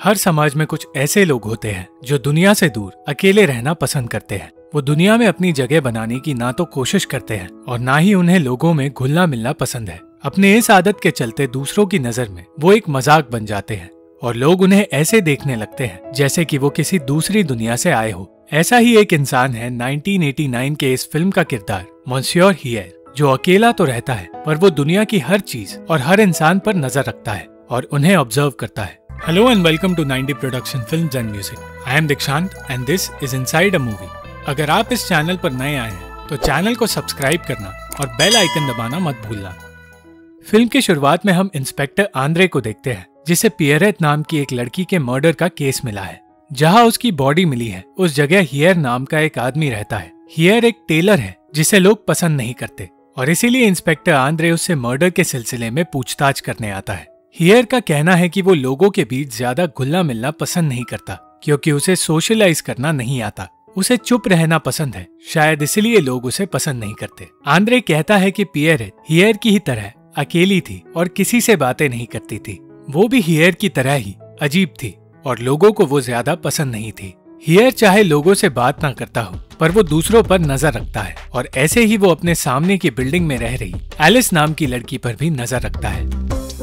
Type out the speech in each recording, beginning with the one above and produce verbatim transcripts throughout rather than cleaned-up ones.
हर समाज में कुछ ऐसे लोग होते हैं जो दुनिया से दूर अकेले रहना पसंद करते हैं। वो दुनिया में अपनी जगह बनाने की ना तो कोशिश करते हैं और ना ही उन्हें लोगों में घुलना मिलना पसंद है। अपने इस आदत के चलते दूसरों की नजर में वो एक मजाक बन जाते हैं और लोग उन्हें ऐसे देखने लगते हैं जैसे कि वो किसी दूसरी दुनिया से आए हो। ऐसा ही एक इंसान है नाइनटीन एटी नाइन के इस फिल्म का किरदार मॉन्सियोर हियर, जो अकेला तो रहता है पर वो दुनिया की हर चीज और हर इंसान पर नजर रखता है और उन्हें ऑब्जर्व करता है। Hello and welcome to ninety production films and music. I am Dikshant and this is inside a movie. अगर आप इस चैनल पर नए आए हैं तो चैनल को सब्सक्राइब करना और बेल आइकन दबाना मत भूलना। फिल्म की शुरुआत में हम इंस्पेक्टर आंद्रे को देखते हैं, जिसे पियरेट नाम की एक लड़की के मर्डर का केस मिला है। जहां उसकी बॉडी मिली है उस जगह हियर नाम का एक आदमी रहता है। हियर एक टेलर है जिसे लोग पसंद नहीं करते और इसीलिए इंस्पेक्टर आंद्रे उससे मर्डर के सिलसिले में पूछताछ करने आता है। हियर का कहना है कि वो लोगों के बीच ज्यादा घुलना मिलना पसंद नहीं करता क्योंकि उसे सोशलाइज करना नहीं आता। उसे चुप रहना पसंद है, शायद इसलिए लोग उसे पसंद नहीं करते। आंद्रे कहता है कि पियरेट हियर की ही तरह अकेली थी और किसी से बातें नहीं करती थी। वो भी हियर की तरह ही अजीब थी और लोगों को वो ज्यादा पसंद नहीं थी। हियर चाहे लोगों से बात ना करता हो पर वो दूसरों पर नजर रखता है और ऐसे ही वो अपने सामने की बिल्डिंग में रह रही एलिस नाम की लड़की पर भी नजर रखता है।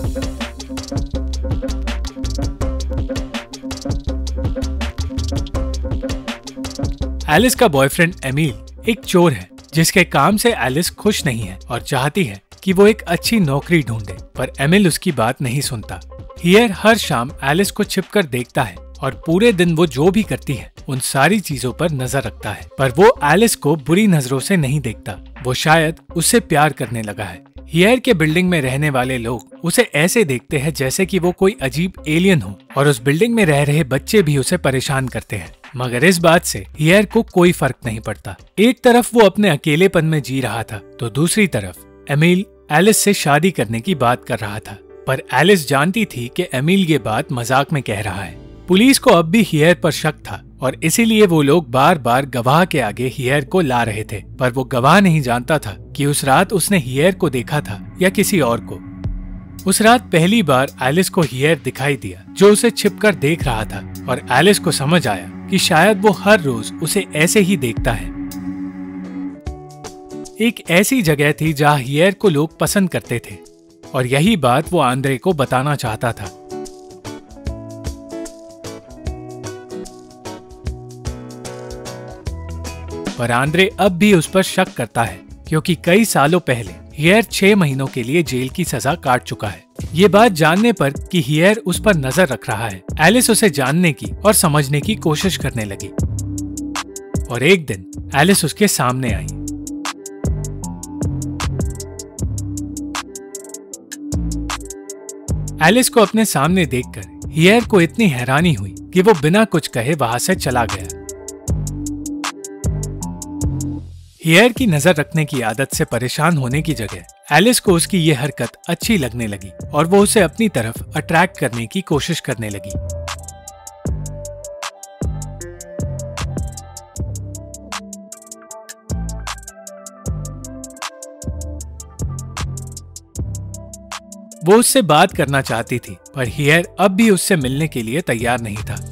एलिस का बॉयफ्रेंड एमिल एक चोर है जिसके काम से एलिस खुश नहीं है और चाहती है कि वो एक अच्छी नौकरी ढूंढे, पर एमिल उसकी बात नहीं सुनता। हियर हर शाम एलिस को छिपकर देखता है और पूरे दिन वो जो भी करती है उन सारी चीजों पर नजर रखता है, पर वो एलिस को बुरी नजरों से नहीं देखता। वो शायद उससे प्यार करने लगा है। हियर के बिल्डिंग में रहने वाले लोग उसे ऐसे देखते हैं जैसे कि वो कोई अजीब एलियन हो और उस बिल्डिंग में रह रहे बच्चे भी उसे परेशान करते हैं, मगर इस बात से हियर को कोई फर्क नहीं पड़ता। एक तरफ वो अपने अकेलेपन में जी रहा था तो दूसरी तरफ एमिल एलिस से शादी करने की बात कर रहा था, पर एलिस जानती थी कि एमिल ये बात मजाक में कह रहा है। पुलिस को अब भी हियर पर शक था और इसीलिए वो लोग बार बार गवाह के आगे हियर को ला रहे थे, पर वो गवाह नहीं जानता था कि उस रात उसने हियर को देखा था या किसी और को। उस रात पहली बार एलिस को हियर दिखाई दिया जो उसे छिपकर देख रहा था और एलिस को समझ आया कि शायद वो हर रोज उसे ऐसे ही देखता है। एक ऐसी जगह थी जहाँ हियर को लोग पसंद करते थे और यही बात वो आंद्रे को बताना चाहता था। पर आंद्रे अब भी उस पर शक करता है क्योंकि कई सालों पहले हियर छह महीनों के लिए जेल की सजा काट चुका है। ये बात जानने पर कि हियर उस पर नजर रख रहा है, एलिस उसे जानने की और समझने की कोशिश करने लगी और एक दिन एलिस उसके सामने आई। एलिस को अपने सामने देखकर हियर को इतनी हैरानी हुई कि वो बिना कुछ कहे वहां से चला गया। हियर की नजर रखने की आदत से परेशान होने की जगह एलिस को उसकी ये हरकत अच्छी लगने लगी और वो उसे अपनी तरफ अट्रैक्ट करने की कोशिश करने लगी। वो उससे बात करना चाहती थी पर हियर अब भी उससे मिलने के लिए तैयार नहीं था।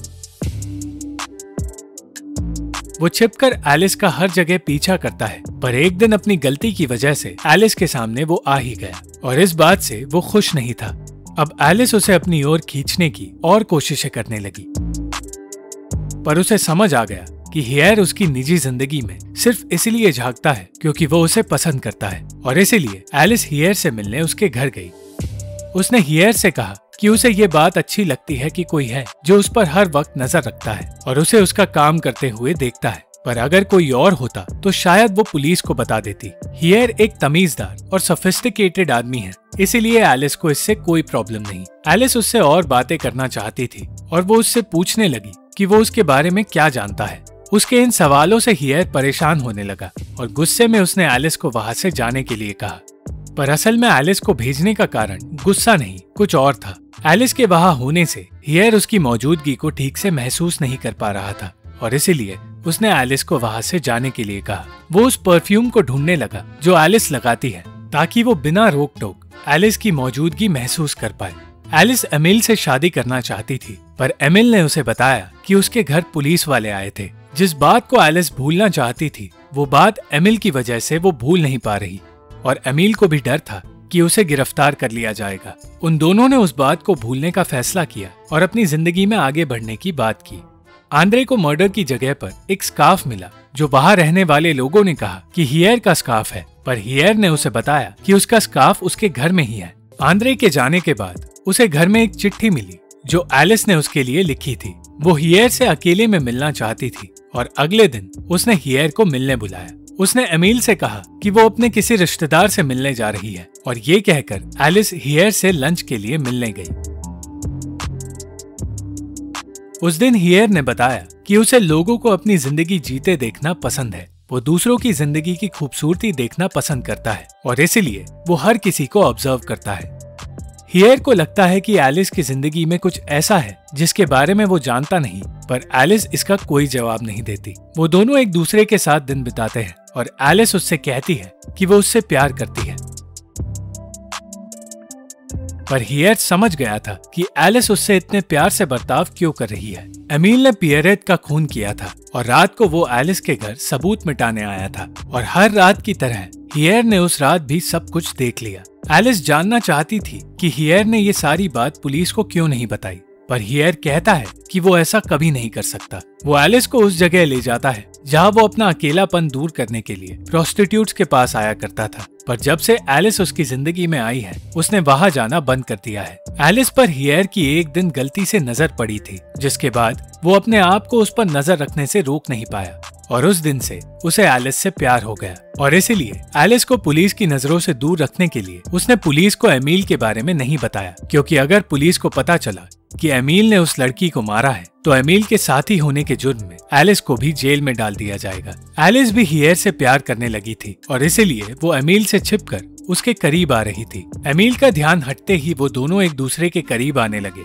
वो छिपकर एलिस का हर जगह पीछा करता है, पर एक दिन अपनी गलती की वजह से एलिस के सामने वो आ ही गया और इस बात से वो खुश नहीं था। अब एलिस उसे अपनी ओर खींचने की और कोशिशें करने लगी, पर उसे समझ आ गया कि हियर उसकी निजी जिंदगी में सिर्फ इसलिए झांकता है क्योंकि वो उसे पसंद करता है और इसीलिए एलिस हियर से मिलने उसके घर गई। उसने हियर से कहा कि उसे ये बात अच्छी लगती है कि कोई है जो उस पर हर वक्त नजर रखता है और उसे उसका काम करते हुए देखता है, पर अगर कोई और होता तो शायद वो पुलिस को बता देती। हियर एक तमीजदार और सोफिस्टिकेटेड आदमी है, इसीलिए एलिस को इससे कोई प्रॉब्लम नहीं। एलिस उससे और बातें करना चाहती थी और वो उससे पूछने लगी कि वो उसके बारे में क्या जानता है। उसके इन सवालों से हियर परेशान होने लगा और गुस्से में उसने एलिस को वहां से जाने के लिए कहा, पर असल में एलिस को भेजने का कारण गुस्सा नहीं कुछ और था। एलिस के वहां होने से हियर उसकी मौजूदगी को ठीक से महसूस नहीं कर पा रहा था और इसीलिए उसने एलिस को वहां से जाने के लिए कहा। वो उस परफ्यूम को ढूंढने लगा जो एलिस लगाती है ताकि वो बिना रोक टोक एलिस की मौजूदगी महसूस कर पाए। एलिस एमिल से शादी करना चाहती थी, पर एमिल ने उसे बताया कि उसके घर पुलिस वाले आए थे। जिस बात को एलिस भूलना चाहती थी, वो बात एमिल की वजह से वो भूल नहीं पा रही, और एमिल को भी डर था कि उसे गिरफ्तार कर लिया जाएगा। उन दोनों ने उस बात को भूलने का फैसला किया और अपनी जिंदगी में आगे बढ़ने की बात की। आंद्रे को मर्डर की जगह पर एक स्कार्फ मिला, जो वहाँ रहने वाले लोगों ने कहा कि हियर का स्कार्फ है, पर हियर ने उसे बताया कि उसका स्कार्फ उसके घर में ही है। आंद्रे के जाने के बाद उसे घर में एक चिट्ठी मिली जो एलिस ने उसके लिए लिखी थी। वो हियर से अकेले में मिलना चाहती थी और अगले दिन उसने हियर को मिलने बुलाया। उसने एमिल से कहा कि वो अपने किसी रिश्तेदार से मिलने जा रही है, और ये कहकर एलिस हियर से लंच के लिए मिलने गई। उस दिन हियर ने बताया कि उसे लोगों को अपनी जिंदगी जीते देखना पसंद है। वो दूसरों की जिंदगी की खूबसूरती देखना पसंद करता है और इसीलिए वो हर किसी को ऑब्जर्व करता है। हियर को लगता है कि एलिस की जिंदगी में कुछ ऐसा है जिसके बारे में वो जानता नहीं, पर एलिस इसका कोई जवाब नहीं देती। वो दोनों एक दूसरे के साथ दिन बिताते हैं और एलिस उससे कहती है कि वो उससे प्यार करती है, पर हियर समझ गया था कि एलिस उससे इतने प्यार से बर्ताव क्यों कर रही है। एमिल ने पियरेट का खून किया था और रात को वो एलिस के घर सबूत मिटाने आया था, और हर रात की तरह हियर ने उस रात भी सब कुछ देख लिया। एलिस जानना चाहती थी कि हियर ने ये सारी बात पुलिस को क्यों नहीं बताई, पर हियर कहता है कि वो ऐसा कभी नहीं कर सकता। वो एलिस को उस जगह ले जाता है जहाँ वो अपना अकेलापन दूर करने के लिए प्रोस्टिट्यूट्स के पास आया करता था, पर जब से एलिस उसकी जिंदगी में आई है, उसने वहाँ जाना बंद कर दिया है। एलिस पर हियर की एक दिन गलती से नजर पड़ी थी, जिसके बाद वो अपने आप को उस पर नजर रखने से रोक नहीं पाया, और उस दिन से उसे एलिस से प्यार हो गया। और इसीलिए एलिस को पुलिस की नजरों से दूर रखने के लिए उसने पुलिस को एमिल के बारे में नहीं बताया, क्योंकि अगर पुलिस को पता चला कि एमिल ने उस लड़की को मारा है, तो एमिल के साथी होने के जुर्म में एलिस को भी जेल में डाल दिया जाएगा। एलिस भी हियर से प्यार करने लगी थी और इसीलिए वो एमिल से छिपकर उसके करीब आ रही थी। एमिल का ध्यान हटते ही वो दोनों एक दूसरे के करीब आने लगे।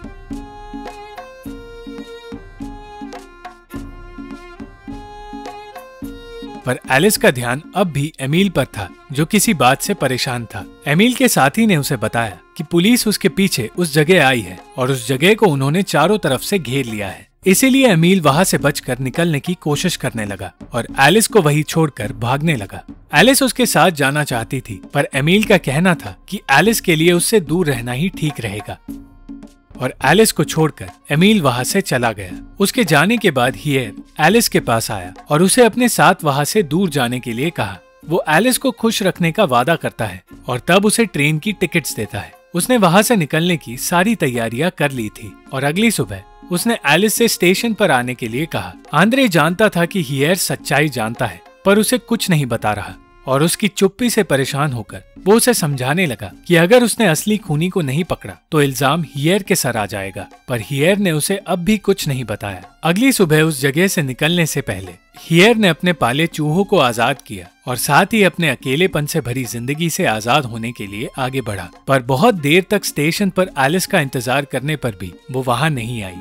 पर एलिस का ध्यान अब भी एमिल पर था, जो किसी बात से परेशान था। एमिल के साथी ने उसे बताया कि पुलिस उसके पीछे उस जगह आई है और उस जगह को उन्होंने चारों तरफ से घेर लिया है। इसीलिए एमिल वहाँ से बचकर निकलने की कोशिश करने लगा और एलिस को वहीं छोड़कर भागने लगा। एलिस उसके साथ जाना चाहती थी, पर एमिल का कहना था कि एलिस के लिए उससे दूर रहना ही ठीक रहेगा, और एलिस को छोड़कर एमिल वहाँ से चला गया। उसके जाने के बाद हियर एलिस के पास आया और उसे अपने साथ वहाँ से दूर जाने के लिए कहा। वो एलिस को खुश रखने का वादा करता है और तब उसे ट्रेन की टिकट्स देता है। उसने वहाँ से निकलने की सारी तैयारियां कर ली थी और अगली सुबह उसने एलिस से स्टेशन पर आने के लिए कहा। आंद्रे जानता था कि हियर सच्चाई जानता है, पर उसे कुछ नहीं बता रहा, और उसकी चुप्पी से परेशान होकर वो उसे समझाने लगा कि अगर उसने असली खूनी को नहीं पकड़ा तो इल्जाम हियर के सर आ जाएगा, पर हियर ने उसे अब भी कुछ नहीं बताया। अगली सुबह उस जगह से निकलने से पहले हियर ने अपने पाले चूहों को आजाद किया और साथ ही अपने अकेलेपन से भरी जिंदगी से आजाद होने के लिए आगे बढ़ा। पर बहुत देर तक स्टेशन पर एलिस का इंतजार करने पर भी वो वहाँ नहीं आई।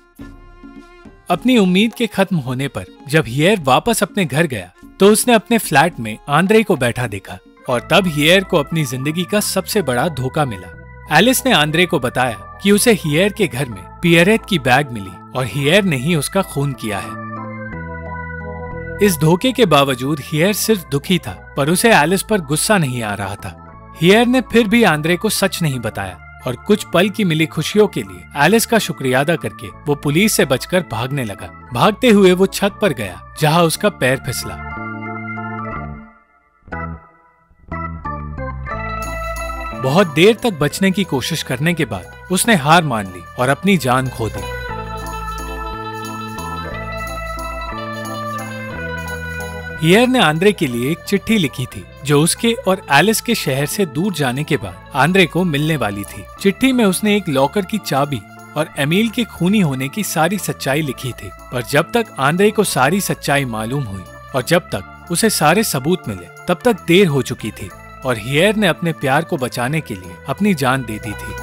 अपनी उम्मीद के खत्म होने पर जब हियर वापस अपने घर गया तो उसने अपने फ्लैट में आंद्रे को बैठा देखा, और तब हियर को अपनी जिंदगी का सबसे बड़ा धोखा मिला। एलिस ने आंद्रे को बताया कि उसे हियर के घर में पियरेट की बैग मिली और हियर ने ही उसका खून किया है। इस धोखे के बावजूद हियर सिर्फ दुखी था, पर उसे एलिस पर गुस्सा नहीं आ रहा था। हियर ने फिर भी आंद्रे को सच नहीं बताया और कुछ पल की मिली खुशियों के लिए एलिस का शुक्रिया अदा करके वो पुलिस से बचकर भागने लगा। भागते हुए वो छत पर गया जहां उसका पैर फिसला। बहुत देर तक बचने की कोशिश करने के बाद उसने हार मान ली और अपनी जान खो दी। हियर ने आंद्रे के लिए एक चिट्ठी लिखी थी जो उसके और एलिस के शहर से दूर जाने के बाद आंद्रे को मिलने वाली थी। चिट्ठी में उसने एक लॉकर की चाबी और एमिल के खूनी होने की सारी सच्चाई लिखी थी, पर जब तक आंद्रे को सारी सच्चाई मालूम हुई और जब तक उसे सारे सबूत मिले तब तक देर हो चुकी थी और हियर ने अपने प्यार को बचाने के लिए अपनी जान दे दी थी।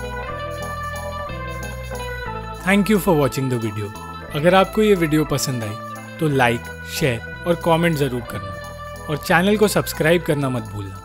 Thank you for watching the video. अगर आपको ये वीडियो पसंद आई तो लाइक, शेयर और कमेंट जरूर करना, और चैनल को सब्सक्राइब करना मत भूलना।